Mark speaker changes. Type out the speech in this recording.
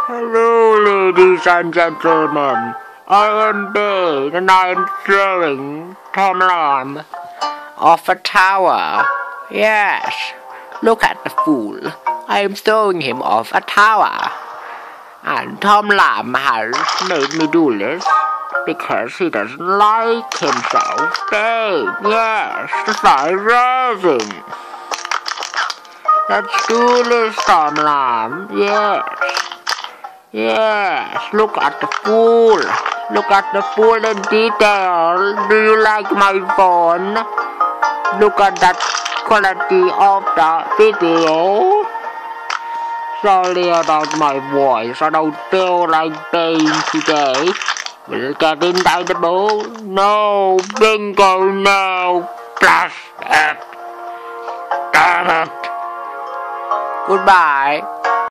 Speaker 1: Hello, ladies and gentlemen. I am Bane, and I am throwing Tom Lamb off a tower. Yes, look at the fool. I am throwing him off a tower. And Tom Lamb has made me do this because he doesn't like himself. Bane, yes, that's why I'm raving. Let's do this, Tom Lamb. Yes. Yes, look at the fool. Look at the fool in detail. Do you like my phone? Look at that quality of the video. Sorry about my voice. I don't feel like Bane today. We'll get indictable. No, bingo, no. Blast it. Damn it. Goodbye.